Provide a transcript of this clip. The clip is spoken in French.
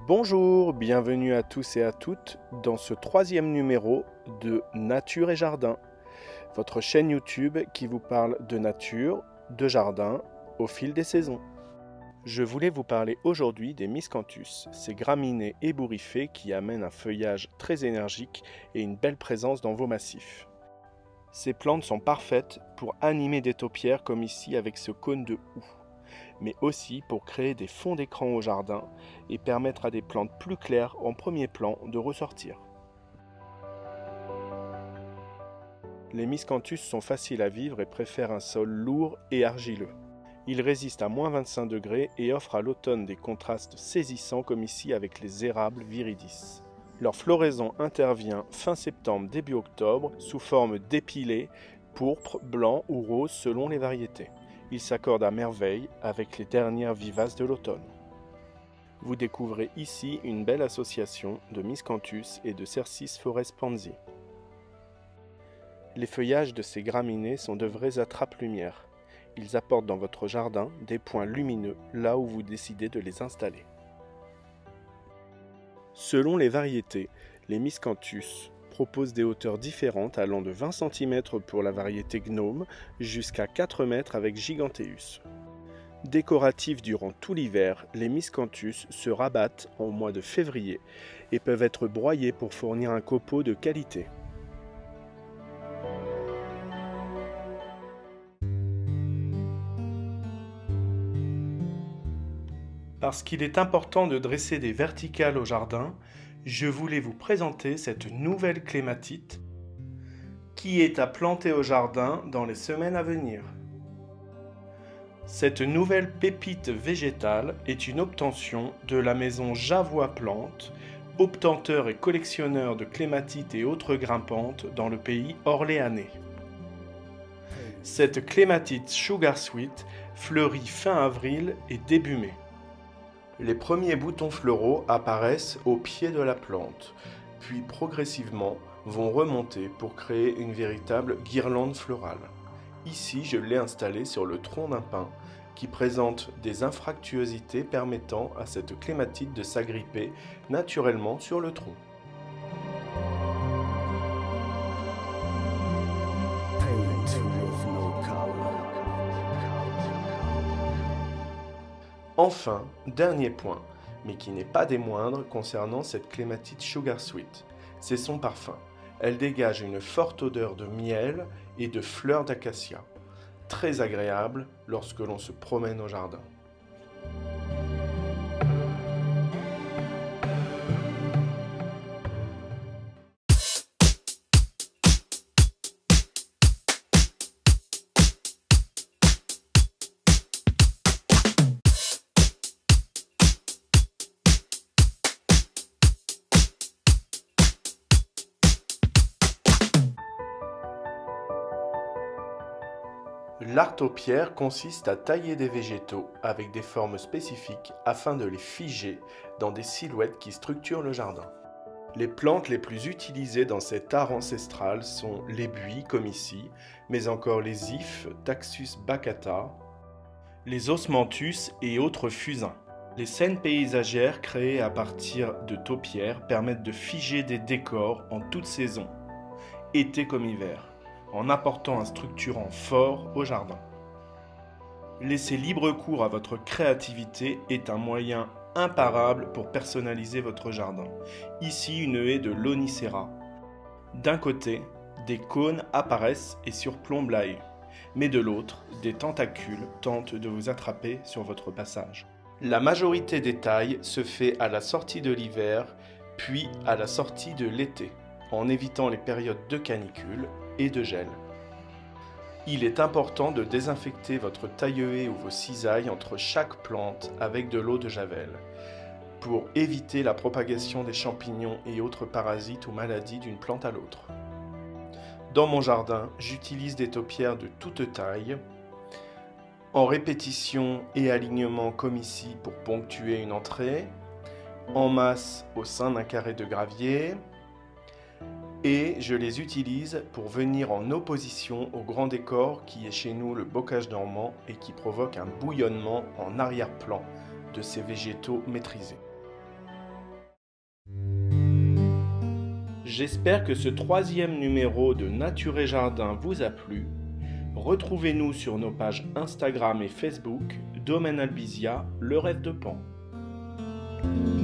Bonjour, bienvenue à tous et à toutes dans ce troisième numéro de Nature et Jardin, votre chaîne YouTube qui vous parle de nature, de jardin, au fil des saisons. Je voulais vous parler aujourd'hui des miscanthus, ces graminées ébouriffées qui amènent un feuillage très énergique et une belle présence dans vos massifs. Ces plantes sont parfaites pour animer des taupières comme ici avec ce cône de houx, mais aussi pour créer des fonds d'écran au jardin et permettre à des plantes plus claires en premier plan de ressortir. Les miscanthus sont faciles à vivre et préfèrent un sol lourd et argileux. Ils résistent à -25 degrés et offrent à l'automne des contrastes saisissants comme ici avec les érables viridis. Leur floraison intervient fin septembre, début octobre sous forme d'épilés, pourpre, blanc ou rose selon les variétés. Ils s'accordent à merveille avec les dernières vivaces de l'automne. Vous découvrez ici une belle association de miscanthus et de Cercis forestspansi. Les feuillages de ces graminées sont de vraies attrape-lumière. Ils apportent dans votre jardin des points lumineux là où vous décidez de les installer. Selon les variétés, les miscanthus proposent des hauteurs différentes allant de 20 cm pour la variété gnome jusqu'à 4 mètres avec giganteus. Décoratifs durant tout l'hiver, les miscanthus se rabattent au mois de février et peuvent être broyés pour fournir un copeau de qualité. Parce qu'il est important de dresser des verticales au jardin, je voulais vous présenter cette nouvelle clématite qui est à planter au jardin dans les semaines à venir. Cette nouvelle pépite végétale est une obtention de la maison Javois Plantes, obtenteur et collectionneur de clématites et autres grimpantes dans le pays orléanais. Cette clématite Sugar Sweet fleurit fin avril et début mai. Les premiers boutons floraux apparaissent au pied de la plante, puis progressivement vont remonter pour créer une véritable guirlande florale. Ici, je l'ai installé sur le tronc d'un pin qui présente des infractuosités permettant à cette clématite de s'agripper naturellement sur le tronc. Enfin, dernier point, mais qui n'est pas des moindres concernant cette clématite Sugar Sweet, c'est son parfum. Elle dégage une forte odeur de miel et de fleurs d'acacia, très agréable lorsque l'on se promène au jardin. L'art taupière consiste à tailler des végétaux avec des formes spécifiques afin de les figer dans des silhouettes qui structurent le jardin. Les plantes les plus utilisées dans cet art ancestral sont les buis comme ici, mais encore les ifs, Taxus baccata, les osmanthus et autres fusains. Les scènes paysagères créées à partir de taupières permettent de figer des décors en toute saison, été comme hiver, en apportant un structurant fort au jardin. Laisser libre cours à votre créativité est un moyen imparable pour personnaliser votre jardin. Ici, une haie de Lonicera. D'un côté, des cônes apparaissent et surplombent la haie, mais de l'autre, des tentacules tentent de vous attraper sur votre passage. La majorité des tailles se fait à la sortie de l'hiver, puis à la sortie de l'été, en évitant les périodes de canicule et de gel. Il est important de désinfecter votre taille-haie ou vos cisailles entre chaque plante avec de l'eau de javel pour éviter la propagation des champignons et autres parasites ou maladies d'une plante à l'autre. Dans mon jardin, j'utilise des taupières de toute taille, en répétition et alignement comme ici pour ponctuer une entrée, en masse au sein d'un carré de gravier, et je les utilise pour venir en opposition au grand décor qui est chez nous le bocage normand et qui provoque un bouillonnement en arrière-plan de ces végétaux maîtrisés. J'espère que ce 3e numéro de Nature et Jardin vous a plu. Retrouvez-nous sur nos pages Instagram et Facebook, Domaine Albizia, le rêve de Pan.